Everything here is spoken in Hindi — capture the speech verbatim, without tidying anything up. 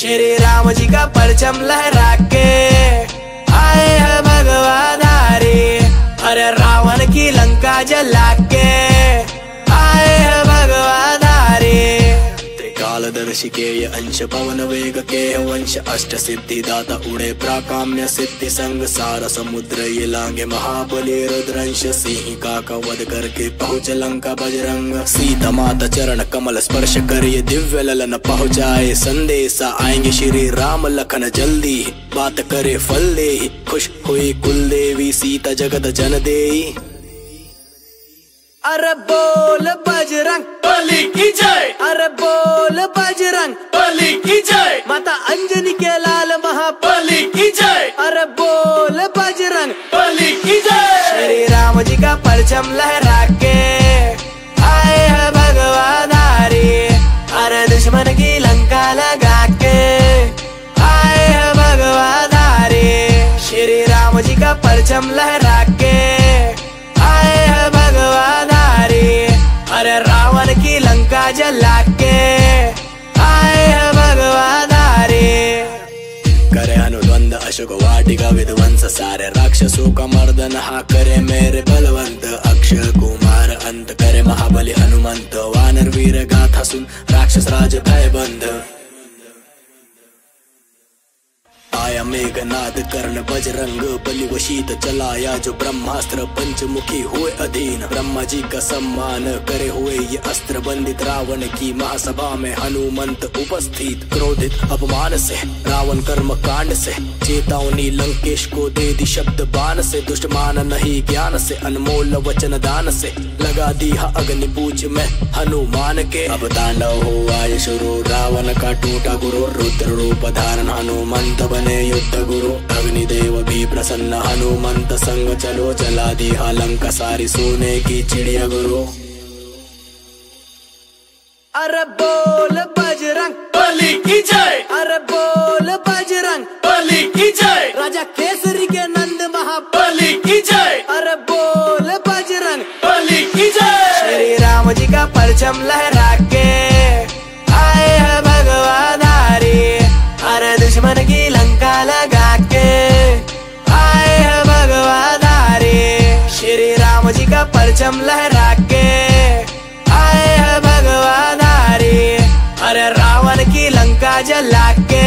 श्री राम जी का परचम लहरा के आए हैं भगवान धारी। अरे रावण की लंका जला के आए हैं भगवान धारी। त्रिकालदर्शी के ये अंश पवन वेग के वंश अष्ट सिद्धि दाता उड़े प्राकाम्य सिद्धि संग सारा समुद्र ये लांगे महाबली रुद्रंश। सिंहिका का वध करके पहुँच लंका बजरंग। सीता माता चरण कमल स्पर्श कर ये दिव्य ललन पहुँचाए संदेशा। आएंगे श्री राम लखन जल्दी बात करे फल दे। खुश हुई कुल देवी सीता जगत जन देई। अरे बोल बजरंग बली की जय। अरे बोल बजरंग बली की जय। माता अंजनी के लाल बली की जय। अरे बोल बजरंग बली की जय। श्री राम जी का परचम लहरा के आए हैं भगवान धारी। अरे दुश्मन की लंका लगा के आए हैं भगवान धारी। श्री राम जी का परचम लहरा के आए हैं भगवान धारी। अरे रावण की लंका जला के आए हैं भगवान धारी। करे अनुद्वंद अशोक वाटिका विध्वंस सारे राक्षसों का मर्दन। हा करे मेरे बलवंत अक्षय कुमार अंत करे महाबली हनुमंत। वानर वीर गाथा सुन राक्षस राज भय बंद। आया मेघनाद कर्ण बजरंग बलि वशीत चलाया जो ब्रह्मास्त्र पंचमुखी हुए अधीन। ब्रह्मा जी का सम्मान करे हुए ये अस्त्र बंदित। रावण की महासभा में हनुमंत उपस्थित क्रोधित अपमान से रावण कर्म कांड से चेतावनी लंकेश को दे दी शब्द बाण से। दुष्ट मान नहीं ज्ञान से अनमोल वचन दान से लगा दी अग्नि पूज में हनुमान के। अब तांडव हुआ ये शुरू रावण का टूटा गुरु रुद्र रूप धारण हनुमंत बने युद्ध गुरु। अग्निदेव भी प्रसन्न हनुमंत संग चलो चला दी लंका सारी सोने की चिड़िया गुरु। अरे बोल बजरंग बली की जय। अरे बोल बजरंग बली की जय। राजा केसरी के नंद बली की जय। अरे बोल बजरंग बली की जय। श्री राम जी का परचम लहरा के आए हैं भगवान धारी। अरे दुश्मन की लंका लगा के आए हैं भगवान धारी। श्री राम जी का परचम लहरा के आए हैं भगवान धारी। अरे रावण की लंका जला के